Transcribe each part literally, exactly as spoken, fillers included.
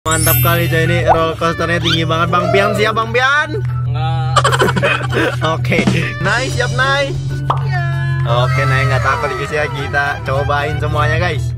Mantap kali coy, ini roller coasternya tinggi banget. Bang Pian siap Bang Pian? Enggak. Oke, Nay siap Nay? Iya. Oke Nay nggak takut guys ya, kita cobain semuanya guys.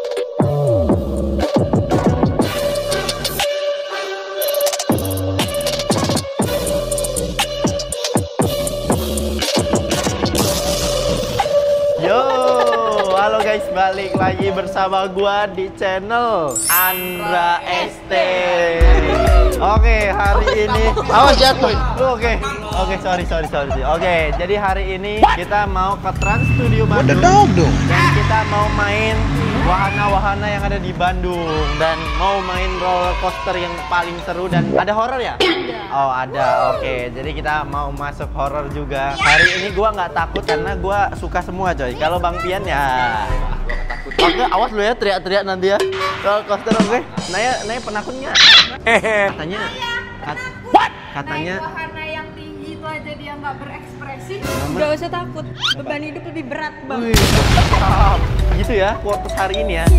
Yo, halo guys, balik lagi bersama gua di channel Andra S T. Oke, hari ini Awas jatuh. Oke, oke, sorry, sorry, sorry. Oke, jadi hari ini kita mau ke Trans Studio Bandung dan kita mau main wahana-wahana yang ada di Bandung dan mau main roller coaster yang paling seru dan ada horor ya? Oh ada, oke. Jadi kita mau masuk horor juga. Hari ini gua nggak takut karena gua suka semua coy. Kalau Bang Pian ya. Oke, awas lu ya teriak-teriak nanti ya. Roller coaster oke. Naya, Naya penakut nggak? Katanya, kat, katanya. Wahana yang tinggi itu aja dia nggak berekspresi. Gak usah takut, beban hidup lebih berat bang. Wih, mantap. Gitu ya, quotes hari ini ya.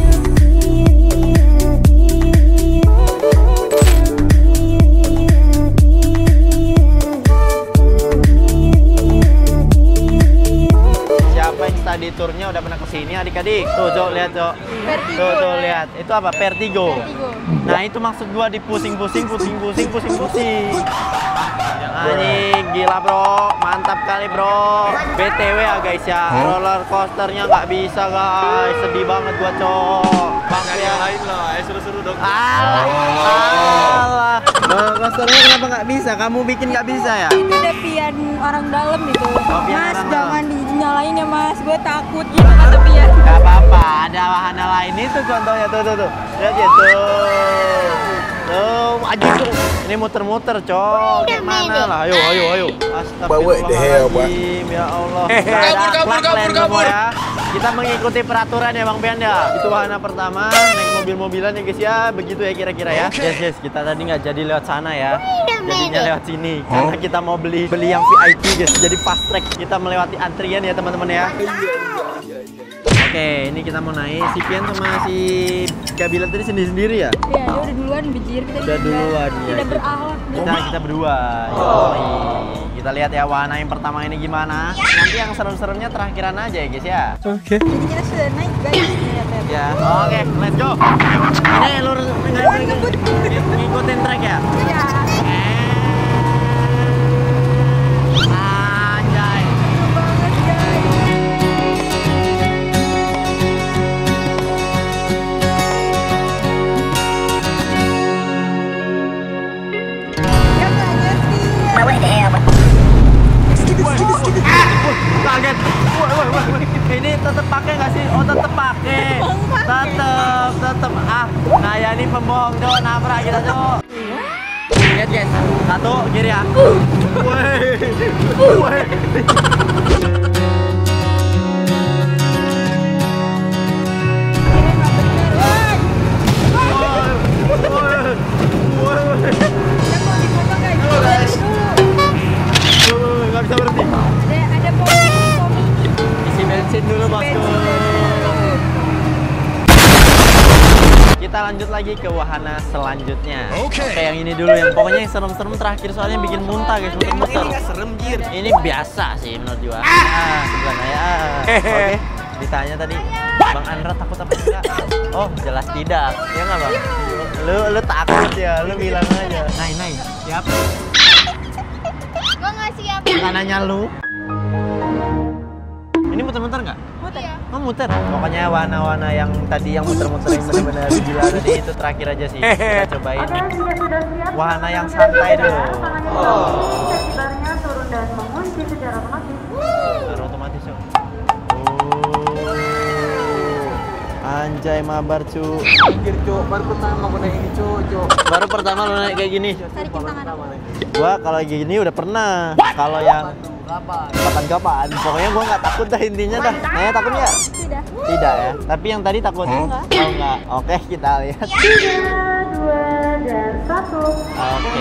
Siapa yang study tournya udah pernah kesini adik-adik? Tuh, Cok, lihat, Cok. Vertigo, Tuh, tuh, ya. lihat. Itu apa? Vertigo. Vertigo. Nah, itu maksud gua dipusing-pusing, pusing-pusing, pusing-pusing. Anjing, gila bro, mantap kali bro. B T W ya guys ya, roller coasternya nggak bisa guys, sedih banget gua cok. Bang yang lain lah, eh seru-seru dong. Alah, alah. Roller coasternya kenapa nggak bisa? Kamu bikin nggak bisa ya? Itu udah pian orang dalam itu. Oh, pian Mas orang jangan dinyalain ya mas, gue takut gitu kata pian. Gak apa-apa, ada wahana lain itu contohnya tuh tuh tuh. Lihat ya tuh. Tuh, aja tuh. Ini muter-muter, cok. Kayak mana lah? Ayo, ayo, ayo. Astagfirullahaladzim, ya Allah. Kabur, kabur, kabur, kabur. Ya. Kita mengikuti peraturan ya Bang Pian ya. Itu wahana pertama, naik mobil-mobilan ya guys ya. Begitu ya kira-kira ya. Yes, yes. Kita tadi nggak jadi lewat sana ya. Jadinya lewat sini. Karena kita mau beli beli yang V I P guys. Jadi fast track. Kita melewati antrian ya teman-teman ya. Oke, ini kita mau naik. Si Pian sama si Kabila tadi sendiri-sendiri ya? Iya, dia udah duluan bijir kita. Udah duluan ya. Udah berakhlak. Kita kita berdua. Yoi. Kita lihat ya wahana yang pertama ini gimana. Nanti yang serem-seremnya terakhiran aja ya guys ya. Oke. Jadi kita sudah naik guys. Lihat, lihat. Ya, oke, let's go. Ini lurus ngikutin track ya? Iya. Anjay. Banget guys. Ya nggak ngerti. Kaget. Woi, woi, woi. Ini tetap pakai nggak sih? Oh, tetap pakai. Tetap, tetap. Ah, nah ya ini pembohong, Cok. Nabrak kita, Cok. Lihat, guys. Satu, kiri ya. Woi. Woi. Kita mau dipoto guys. Lihat dulu. Nggak bisa berhenti. Ada ada pomi-pomi. Isi bensin dulu, bosku. Kita lanjut lagi ke wahana selanjutnya. Oke, yang ini dulu yang pokoknya yang serem-serem terakhir soalnya bikin muntah guys, muter-muter. Ini serem jir. Ini biasa sih menurut gua. Ah, sebelah Naya. Oke, ditanya tadi, Bang Andra takut apa enggak? Oh, jelas tidak. Ya nggak Bang? Lu lu takut ya, lu bilang aja. Nay, Nay, siap? Gue nggak siap. Nggak nanya lu. Ini muter-muter nggak? Muter. Oh muter. Pokoknya warna-warna yang tadi yang muter-muter yang benar-benar gila tadi itu terakhir aja sih. Kita cobain wahana yang santai dulu. Oh. Barnya turun dan mengunci secara otomatis. Baru otomatis yuk. Oh. Anjay mabar cu. Anjir, Cok. Baru pertama aku naik ini, Cok, Cok. Baru pertama lo naik kayak gini. Tarikin tangan. Gua kalau gini udah pernah. Kalau yang Kapan? kapan-kapan. Pokoknya gua nggak takut dah intinya dah. Naya takut nggak? Tidak. Tidak ya. Tapi yang tadi takut? Enggak. Oh enggak. Oke kita lihat. Tiga, dua, dan satu. Oke.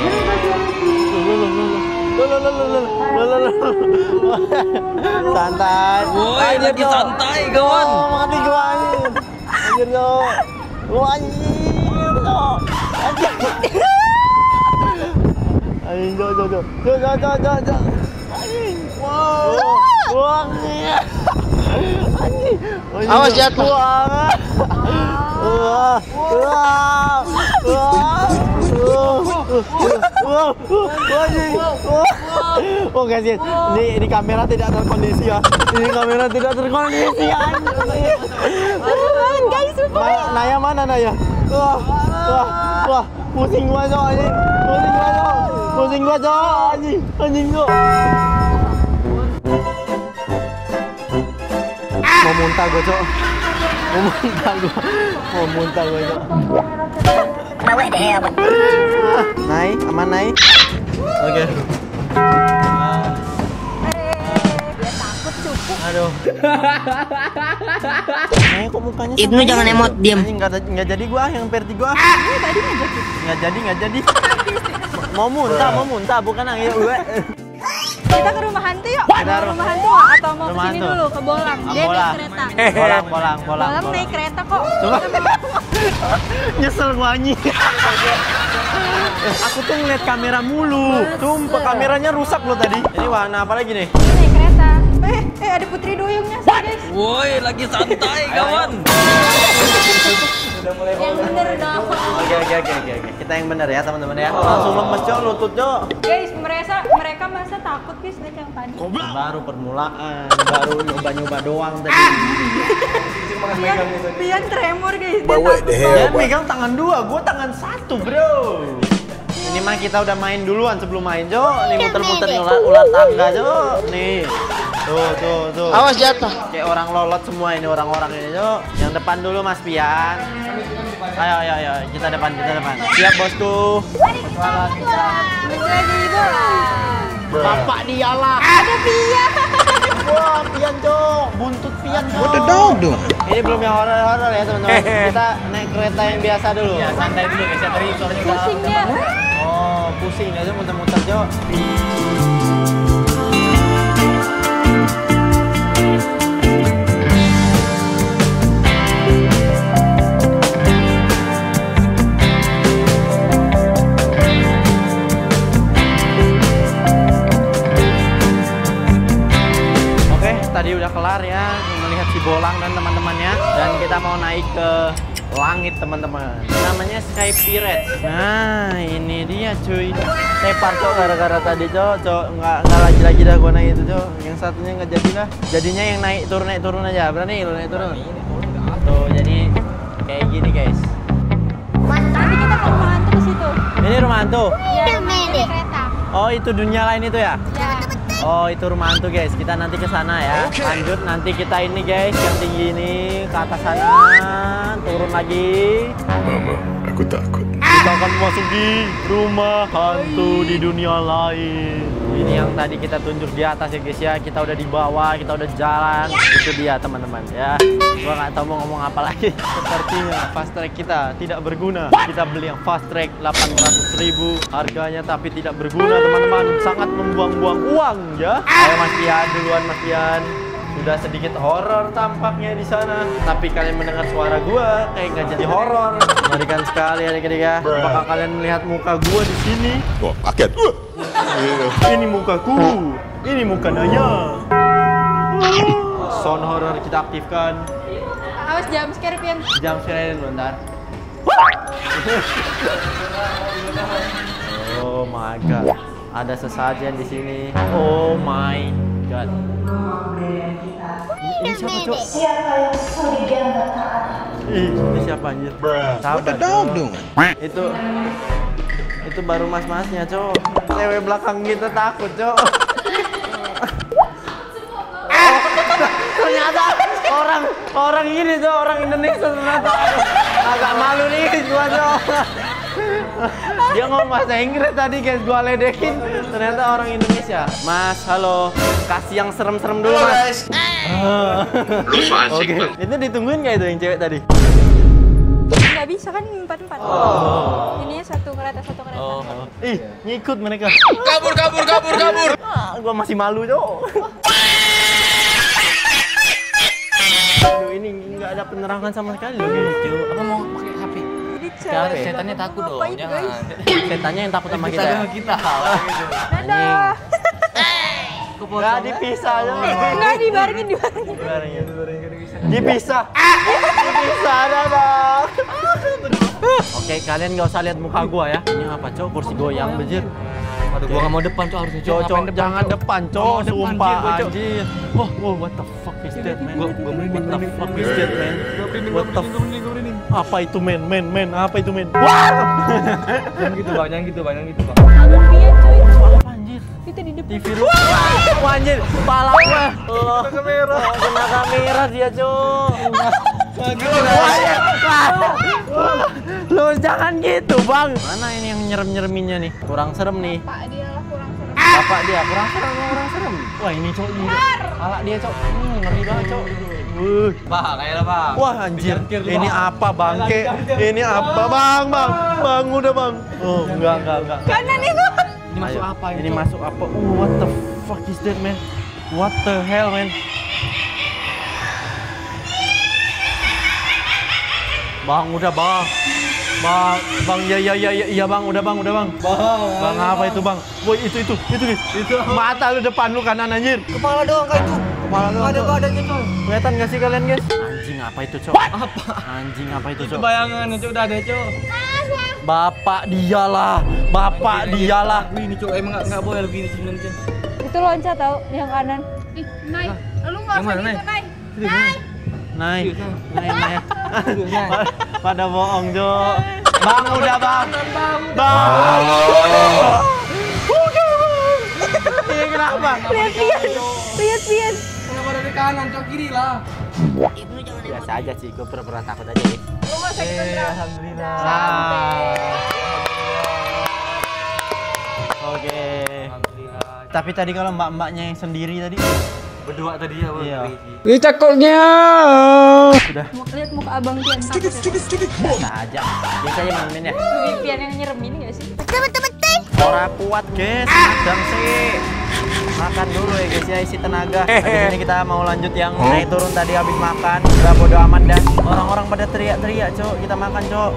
Santai. Woi, lagi santai, kawan. Oh, mati gua anjir. Anjir, Cok. Wah, anjir, Cok. cok, cok, cok, cok, cok, cok. Wow, wah, anjing. Awas jatuh. Wah, wah, wah, wah, wah, wah, oh guys, ini ini kamera tidak terkondisi ya. Ini kamera tidak terkondisi ya. Guys, super. Naya mana Naya? Wah, wah, wah, pusing gua cok anjing, pusing gua cok, pusing gua cok anjing, anjing cok. Mau muntah gua cok, mau muntah gua, mau muntah gua cok. Nai, aman Nai? Oke. Dia takut cukup. Aduh. Nai kok mukanya Ibnu jangan emot, diam. Anjing nggak nggak jadi gua yang verti gua. Ini tadi ngajakin. Nggak jadi, nggak jadi. Mau muntah, mau muntah, bukan nangis gue. Kita ke rumah hantu yuk. Kita Mau ru- rumah hantu nggak? Atau mau Rumah kesini hantu. dulu ke Bolang? Ah, Dia naik Bolang. kereta. Bolang, bolang, bolang. Bolang naik kereta kok. Coba. Nyesel gua anjing. Aku tuh ngeliat kamera mulu. Sumpah kameranya rusak loh tadi. Ini warna apa lagi nih? Dia naik kereta. Eh, eh ada Putri Duyungnya sih guys. Woi, lagi santai kawan. Yang bener dong. Oke, oke, oke, oke, oke. Kita yang bener ya teman-teman ya. Langsung lemes cok, lutut cok. Guys, mereka mereka masa takut guys naik yang tadi. Baru permulaan, baru nyoba-nyoba doang tadi. Pian, Pian tremor guys. Dia Bawa takut deh. banget. Dan megang tangan dua, gue tangan satu bro. Ini mah kita udah main duluan sebelum main Jo. Nih muter-muter nih ular, ular tangga Jo. Nih, tuh tuh tuh. Awas jatuh. Kayak orang lolot semua ini orang-orang ini Jo. Yang depan dulu Mas Pian. Ayo ayo ayo kita depan kita depan. Siap bosku. Balik lagi bola. Bapak dialah. Ada Pian. Wah Pian Jo, buntut Pian Jo. What the dog doing? Ini belum yang horor-horor ya teman-teman. Kita naik kereta yang biasa dulu. Ya, santai dulu guys, ya tadi suaranya udah. Pusing dia. Oh, pusing aja muter-muter Jo. Oke, tadi udah kelar ya melihat si Bolang dan teman-temannya dan kita mau naik ke langit teman-teman. Namanya Sky Pirates. Nah, ini dia cuy. Tepar cok gara-gara tadi cok, cok nggak nggak lagi-lagi dah gua naik itu cok. Yang satunya nggak jadi lah. Jadinya yang naik turun naik turun aja. Berani lu naik turun. Tuh, jadi kayak gini guys. Nanti kita ke rumah hantu ke situ. Ini rumah hantu. Ya, rumah hantu naik kereta. Oh, itu dunia lain itu ya? Ya. Oh, itu rumah hantu guys. Kita nanti ke sana ya. Lanjut nanti kita ini guys yang tinggi ini ke atas sana, turun lagi. Mama, aku takut. Kita akan memasuki rumah hantu di dunia lain. Ini yang tadi kita tunjuk di atas ya guys ya. Kita udah di bawah, kita udah jalan. Itu dia teman-teman ya. Gua nggak tahu mau ngomong apa lagi. Sepertinya fast track kita tidak berguna. Kita beli yang fast track delapan ratus ribu harganya tapi tidak berguna teman-teman. Sangat membuang-buang uang ya. Ayo Mas Pian duluan Mas Pian. Sudah sedikit horor tampaknya di sana. Tapi kalian mendengar suara gua kayak nggak jadi horor. Mengerikan sekali adik-adik ya. Apakah kalian melihat muka gua di sini? Oh, kaget. Ini mukaku. Ini muka Naya. Sound horror kita aktifkan. Awas jam scare Pian. Jam scare bentar. Oh my god. Ada sesajen di sini. Oh my god. Ini siapa, Cok? Siapa yang sudi dianggap taat? Ih, ini siapa anjir? Sabar. Dog doing. Itu itu baru mas-masnya, Cok. Cewek belakang kita takut, Cok. Oh, ternyata orang orang ini, Cok, orang Indonesia ternyata. Aduh, agak malu nih gua, Cok. Dia ngomong bahasa Inggris tadi guys, gua ledekin. Ternyata orang Indonesia. Mas, halo. Kasih yang serem-serem dulu, Mas. Oke. Itu ditungguin nggak itu yang cewek tadi? Nggak bisa kan empat-empat. Oh. Ini satu kereta, satu kereta. Oh. Ih, ngikut mereka. Kabur, kabur, kabur, kabur. Ah, gua masih malu, Cok. Aduh, ini nggak ada penerangan sama sekali loh, guys. Cok. Apa mau pakai H P? Jadi Kenapa? Setannya takut dong, Ngapain, jangan. Setannya yang takut sama kita. Kita sama kita. Dadah. Enggak dipisah aja. Enggak dibarengin dibarengin. Dipisah. Dipisah dadah. Oke, kalian nggak usah lihat muka gua ya. Ini apa, Cok? Kursi goyang bejir. Aduh, gua nggak mau depan, Cok, harusnya. Cok, Cok, jangan depan, Cok. Depan, Sumpah, Cok, Cok. anjir. Wah, wah, what the fuck is that, man? What the fuck is that, man? What the fuck? Apa itu, men? Men, men, apa itu, men? Wah! Jangan gitu, Bang. Jangan gitu, Bang. Jangan gitu, Bang. Abang Pian cuy. Apa anjir? Kita di depan. T V lu. Wah, anjir, kepala gua. Oh, kena kamera. Kena kamera dia, Cok. Lu jangan gitu, Bang. Mana ini yang nyerem-nyereminnya nih? Kurang serem nih. Pak dia lah kurang serem. Bapak dia kurang serem, kurang serem. Wah, ini Cok, ini. Palak dia, Cok. Hmm, ngeri banget, Cok. Wuh. Bang, kayak Bang. Wah, anjir. Ini apa, Bangke? Ini apa, Bang? Bang, Bang, udah, Bang. Oh, enggak, enggak, enggak. Kanan itu. Ini masuk Ayo. apa ini? Ini masuk apa? Uh, what the fuck is that, man? What the hell, man? Bang, udah, Bang. Bang, Bang, ya, ya, ya, ya, iya, Bang, udah, Bang, udah, Bang. Bang, Bang, apa itu, Bang? Woi, itu, itu, itu, nih. Itu. Mata lu depan lu kanan, anjir. kepala doang kayak itu. Kepala lu. Ada badannya, Cok. Kelihatan nggak sih kalian, guys? Anjing, apa itu, Cok? Apa? Anjing, apa itu, Itu Cok? bayangannya, Cok. Udah ada, Cok. Bapak dialah. Bapak dialah. Ini, Cok. Emang nggak nggak boleh begini sebenarnya. Itu loncat tau yang kanan. Ih, Nay. Lu enggak Yang usah mana, gitu, Nay? Nay. Nay. Naik, naik, naik. Pada bohong, Jo. Bang, udah, Bang. Bang. Ini kenapa? Lihat Pian. Lihat Pian. Kenapa dari kanan, Cok? Kiri lah. Biasa aja sih, gue pernah takut aja ya. Lu enggak usah gitu, Bro. Alhamdulillah. Oke. Alhamdulillah. Tapi tadi kalau mbak-mbaknya yang sendiri tadi, Berdua tadi ya, Bang. Iya. Ini cakoknya. sudah Mau lihat muka Abang Pian takut. ya? biasa aja. Biasa aja main-main ya. Lebih Pian yang nyeremin enggak sih? Ora kuat, guys. Kadang sih. Makan dulu ya, guys ya, isi tenaga. Habis ini kita mau lanjut yang naik turun tadi habis makan. Udah bodo amat dah. Orang-orang pada teriak-teriak, Cok. Kita makan, Cok.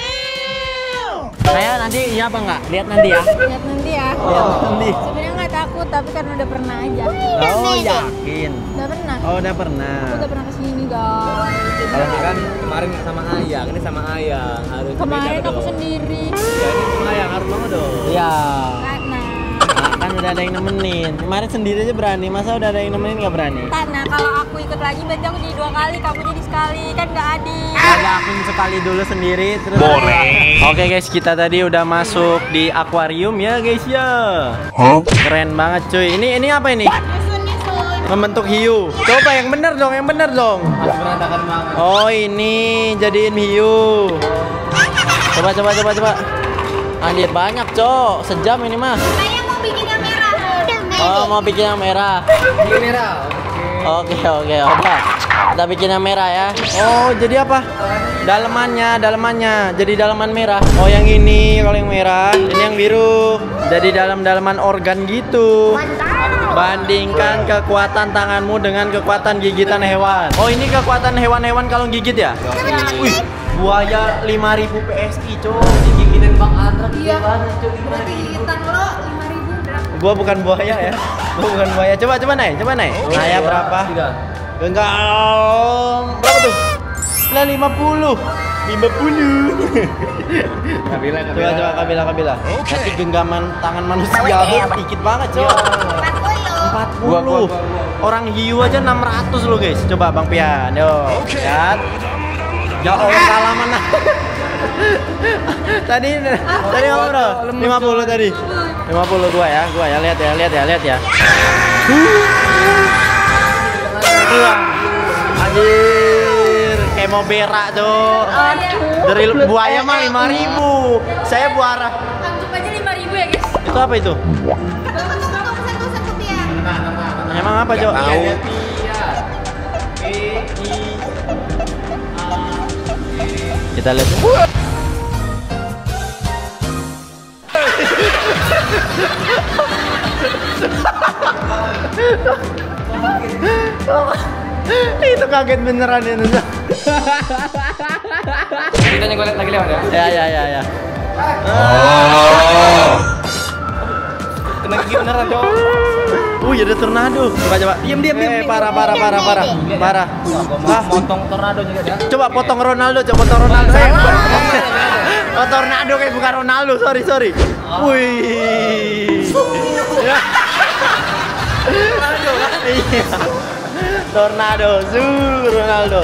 Saya nanti iya apa enggak? Lihat nanti ya. Lihat nanti ya. Lihat nanti. Sebenarnya nggak takut, tapi karena udah pernah aja. Oh, yakin. Udah pernah. Oh, udah pernah. Aku udah pernah kesini guys. Kalau kan kemarin sama Ayang, ini sama Ayang. Harus Kemarin beda aku dong. sendiri. Ya, ini sama Ayang harus banget dong. Iya. Karena Kan udah ada yang nemenin. Kemarin sendiri aja berani, masa udah ada yang nemenin nggak berani? karena kalau aku ikut lagi berarti aku jadi dua kali, kamu jadi sekali, kan nggak adil. Ada akun sekali dulu sendiri terus. Boleh. Oke guys, kita tadi udah masuk di akuarium ya guys ya. Huh? Keren banget cuy. Ini ini apa ini? Nyusun nyusun. Membentuk hiu. Coba yang bener dong, yang bener dong. Masih berantakan banget. Oh ini jadiin hiu. Coba coba coba coba. Anjir banyak cok. Sejam ini mah. Saya mau bikin yang merah. Oh mau bikin yang merah. Ini merah. Oke oke udah. Kita bikin yang merah ya. Oh jadi apa? Dalemannya, dalemannya. Jadi daleman merah. Oh yang ini kalau yang merah. Ini yang biru. Jadi dalam-dalaman organ gitu. Bandingkan kekuatan tanganmu dengan kekuatan gigitan hewan. Oh ini kekuatan hewan-hewan kalau gigit ya? Wih, buaya lima ribu P S I cok. Digigitin Bang Andra. Iya. Berarti gigitan lo lima ribu berapa? Gua bukan buaya ya. Gua bukan buaya. Coba coba naik, coba naik. Naya berapa? Tidak. Enggak. Berapa tuh? Lah lima puluh. lima puluh. Kabila, Coba coba Kabila Kabila. Nanti genggaman tangan manusia tuh dikit banget, Cok. empat Gua, puluh. gua, gua, gua. Orang hiu aja enam ratus loh, guys. Coba Bang Pian. Yo. Lihat. Ya Allah kalah mana? Tadi tadi apa, Bro? lima puluh tadi. lima puluh gua ya, gua ya. Lihat ya, lihat ya, lihat ya. Wah. Anjir, kayak mau berak, Cok. Dari buaya mah lima ribu. Saya buara. Anggap aja lima ribu ya guys. Itu apa itu? Emang apa, Cok? Tahu. Kita lihat. Itu kaget beneran itu. Kita nyegolet lagi lewat ya. Ya ya ya ya. Kena gigi beneran, Cok. Uh, ada tornado. Coba coba. Diam diam diam. Eh, parah parah parah parah. Parah. Ah, potong tornado juga ya. Coba potong Ronaldo, coba potong Ronaldo. Oh, tornado kayak bukan Ronaldo. Sorry sorry. Wih. Iya. Tornado, zuh, Ronaldo.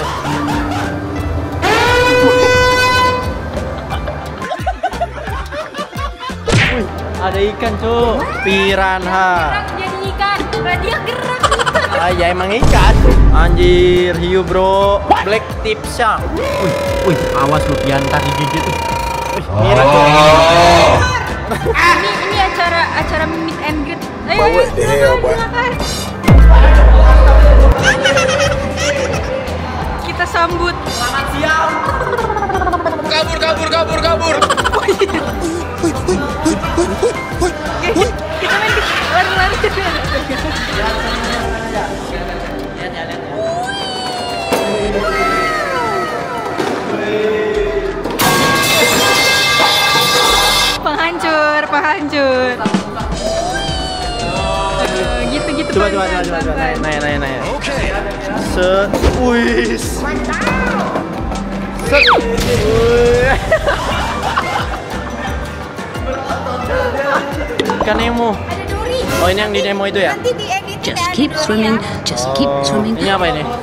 Wih, ada ikan, Cuk. Piranha. Gerak jadi ikan. Dia gerak. Ah, ya emang ikan. Anjir, hiu, Bro. Black tip shark. Wih, wih, awas lu piantar digigit. Wih, mirip. Ini ini acara acara meet and greet. Ayo, ayo, silakan. Kita sambut. Selamat siang. Kabur, kabur, kabur, kabur. Kita main lari-lari. Penghancur, penghancur. Gitu-gitu. Coba coba coba coba coba. Naik naik naik. Oke. Set. Wih. Set. Wih. Ikan Nemo. Ada duri. Oh, ini yang di Nemo itu ya? Nanti di edit. Just keep swimming, just keep swimming. Ini apa ini?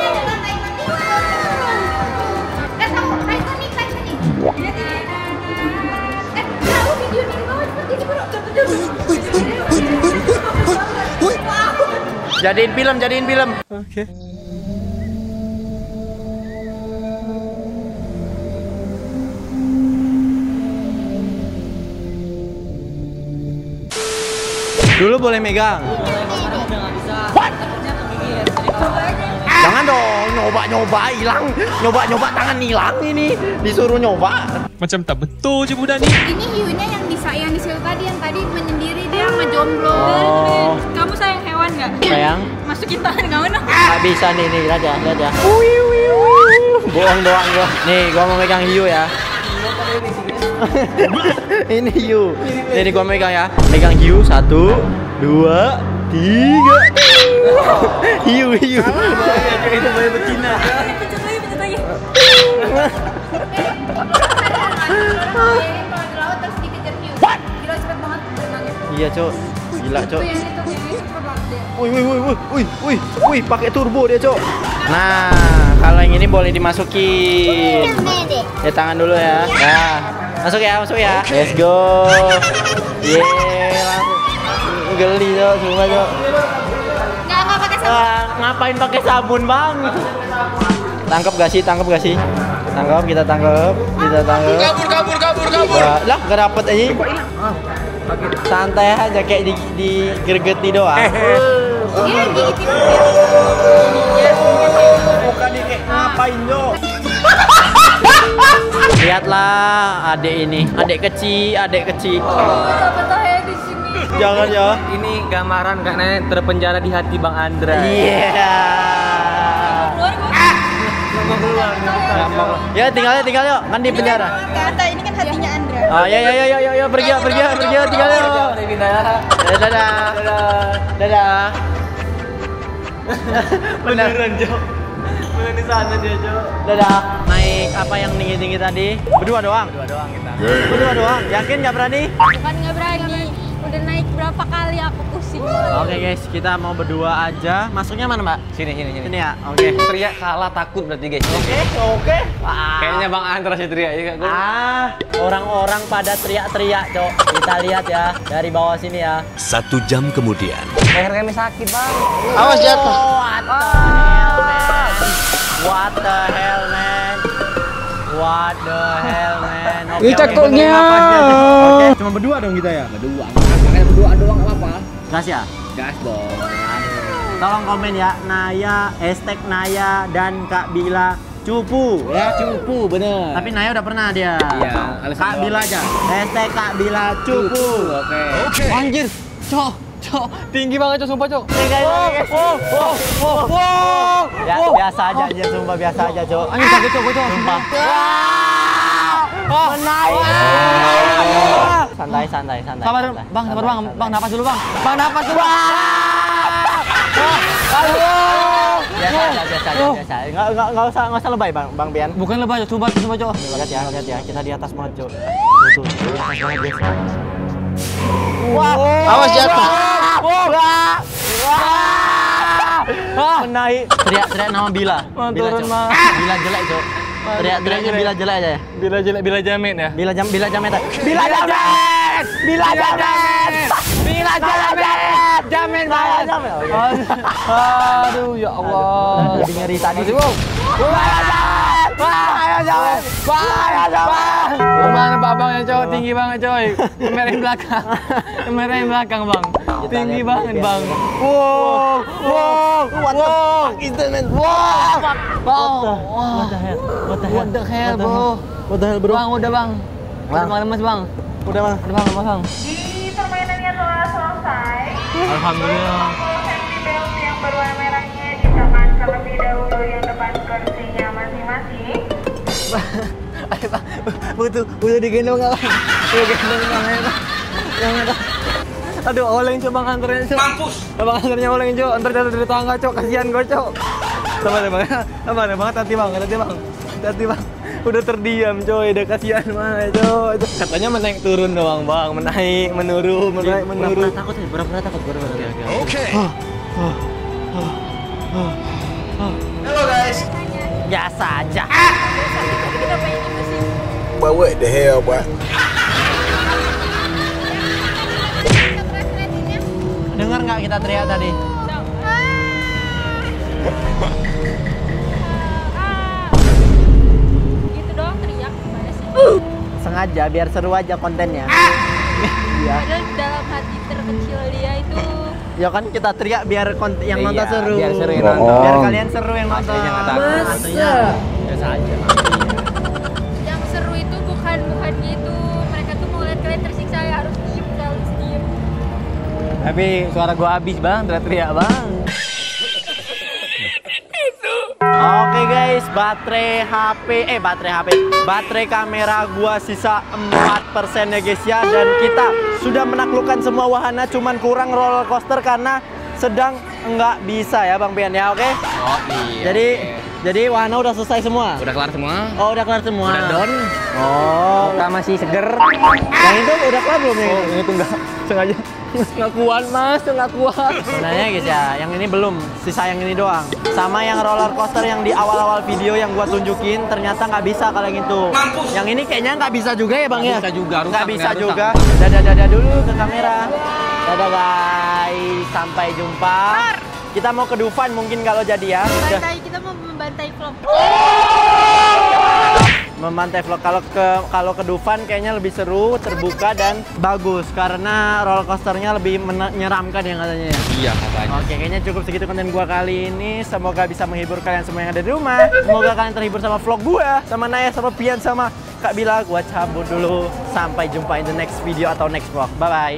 Jadiin film, jadiin film. Oke. Dulu boleh megang. Jangan dong, nyoba-nyoba hilang, nyoba-nyoba tangan hilang ini, disuruh nyoba. Macam tak betul je budak ni. Ini hiunya yang di yang di situ tadi, yang tadi menyendiri dia ngejomblo. Oh. Kamu sayang hewan nggak? Sayang. Masukin tangan kamu dong. Nggak bisa nih, nih, lihat ya, lihat ya. Bohong doang gua. Nih, gua mau megang hiu ya. Ini hiu. Ini gua megang ya. Megang hiu satu, dua, tiga. Hiu, hiu. Itu boleh betina. Pencet lagi, pencet lagi. Iya, Cok. Gila, Cok. Yang itu ini super banget deh. Wih, wih, wih, wih, wih, wih, wih, pakai turbo dia, Cok. Nah, kalau yang ini boleh dimasukin. Ya tangan dulu ya. Nah, masuk ya, masuk ya. Let's go. Yeay, langsung. Geli, Cok, semua, Cok. Nggak, nggak pakai sabun. Ah, ngapain pakai sabun, Bang? Tangkap gak sih? Tangkap gak sih? Tangkap, kita tangkap, kita tangkap. Kabur, kabur, kabur, kabur. Lah, lah gak dapet aja. Santai aja kayak di di gergeti doang. Dia gigitin. Bukan di kayak ngapain, Jo? Lihatlah adik ini, adik kecil, adik kecil. Betah-betah ya di sini. Jangan ya. Ini gambaran karena terpenjara di hati Bang Andra. Iya. Keluar gua. Ya tinggal tinggal yuk, kan di penjara. Kata ini kan hatinya Andra. Oh ya ya ya ya ya, ya pergi ya, pergi ya, pergi ya, tinggal yuk. Dadah. Dadah. Dadah. Beneran, Jo. Beneran di sana dia, Jo. Dadah. Naik apa yang tinggi-tinggi tadi? Berdua doang. Berdua doang kita. Berdua doang. Yakin nggak berani? Bukan nggak berani. Udah naik berapa kali aku pusing. Oke guys, kita mau berdua aja. Masuknya mana, Mbak? Sini, sini, sini. Sini ya. Oke. Teriak kalah takut berarti guys. Oke, oke. Wah. Kayaknya Bang Andra sih teriak ya. Gua. Ah, orang-orang pada teriak-teriak, Cok. Kita lihat ya dari bawah sini ya. Satu jam kemudian. Leher kami sakit, Bang. Awas jatuh. What the hell, man? What the hell, man? What the hell, man? Oke, Ini oke, cakoknya. benerin nafasnya, Cok. Oke, cuma berdua dong kita ya? Berdua. Makanya berdua doang enggak apa-apa. Gas ya? Gas dong. Tolong komen ya, Naya, hashtag Naya dan Kak Bila cupu ya. Cupu bener. Tapi Naya udah pernah dia. Iya, alasan Kak doang. Bila aja. Hashtag Kak Bila cupu. Oke. Anjir, Cok. Cok. Tinggi banget, Cok, sumpah, Cok. Tinggal Wow, guys. wow, wow, wow, wow. Ya, wow. biasa aja aja sumpah biasa aja, Cok. Anjing sakit, Cok, Cok. Sumpah. Ah, Menaik. ah. Santai, santai, santai. Sabar, santai, Bang, sabar, santai, Bang. santai. Bang, napas dulu, Bang. Bang, napas dulu. Aduh. Biasa aja, biasa aja, Oh. biasa. Enggak enggak enggak usah enggak usah lebay, Bang, Bang Bian. Bukan lebah, Cok. Sumpah, sumpah, Cok. Lihat ya, lihat ya. Kita di atas banget, Cok. Tuh, tuh, di atas banget, guys. Wah, Awas jatuh. Wah. Wah. Menaik. Teriak-teriak nama Bila. Wah, Bila, turun, Cok. Bang. Bila jelek, Cok. Teriak-teriaknya Bila jelek aja ya. Bila jelek, bila jamin ya. Bila jam bila jamet. Bila jamet. Bila jamet. Bila jamet. Jamin, Bila Bang. jamet. Oke. Aduh, ya Allah. Lebih ngeri tadi. Masih, Bang. Ayo jamet. Ayo jamet. Bang, nampak abangnya, Cok. Tinggi banget, coy. Kamera yang belakang. Kamera yang belakang, Bang. Tinggi lihat banget, biar- Bang. Wow, wow, What the wow. fuck is that, man? Wow. Wow. What the hell? What the hell? What the hell, bro? What the hell, bro? Bang, udah, Bang. Udah, Bang. Bang, lemas, Bang. Udah, Bang. Udah, Bang, lemas, Bang. Di permainannya telah selesai. Alhamdulillah. Safety belt yang berwarna merahnya dikenakan terlebih dahulu yang depan kursinya masing-masing. Ayo, Bang. Butuh, butuh digendong nggak, Bang? Butuh digendong nggak, Bang? Jangan, Bang. Aduh, oleng, Cok, Bang, anterin, Cok. Mampus. Bang, anternya oleng, Cok. Antar jatuh dari tangga, Cok. Kasihan gue, Cok. Sabar ya, Bang. Sabar ya, Bang. Hati, Bang. Hati, Bang. Hati, Bang. Udah terdiam, coy. Udah kasihan banget, coy. Katanya menaik turun doang, Bang. Menaik, menurun, menaik, menurun. Takut ya, pura-pura takut, pura-pura. Oke. Biasa aja. Tapi kita pengen itu sih. But what the hell, boy? Kita teriak-teriakinnya. Dengar nggak kita teriak tadi? Dong. Ah. Gitu doang teriak gimana sih? Sengaja biar seru aja kontennya. Iya. Padahal dalam hati terkecil dia itu Ya kan kita teriak biar kont- yang nonton Iya, seru. biar seru yang nonton. Biar kalian seru yang nonton. Aslinya nggak takut. Aslinya biasa aja. yang seru itu bukan bukan gitu. Mereka tuh mau lihat kalian tersiksa ya harus diem, harus diem. Tapi suara gua habis, Bang. Teriak-teriak, Bang. Oke guys, baterai H P, eh baterai H P, baterai kamera gua sisa empat persen ya guys ya. Dan kita sudah menaklukkan semua wahana, cuman kurang roller coaster karena sedang nggak bisa ya Bang Pian ya, oke? Oh, iya. Jadi, jadi wahana udah selesai semua? Udah kelar semua. Oh udah kelar semua? Udah down. Oh, Kita masih seger. yang itu udah kelar belum yang Oh, itu? yang itu enggak. Sengaja. Nggak kuat, Mas. Nggak kuat. Sebenarnya guys ya, yang ini belum, sisa yang ini doang. Sama yang roller coaster yang di awal-awal video yang gua tunjukin, ternyata nggak bisa kalau yang itu. Yang ini kayaknya nggak bisa juga ya Bang ya? Nggak bisa juga, rusak, Nggak bisa nggak juga. rusak. Dadah-dadah dulu ke kamera. Dadah guys, sampai jumpa. Kita mau ke Dufan mungkin kalau jadi ya. Udah. Bantai, kita mau membantai vlog. Membantai vlog. Kalau ke kalau ke Dufan kayaknya lebih seru, terbuka dan bagus karena roller coasternya lebih menyeramkan yang katanya ya. Iya, katanya. Oke, kayaknya cukup segitu konten gua kali ini. Semoga bisa menghibur kalian semua yang ada di rumah. Semoga kalian terhibur sama vlog gua, sama Naya, sama Pian, sama Kak Bila. Gua cabut dulu. Sampai jumpa in the next video atau next vlog. Bye bye.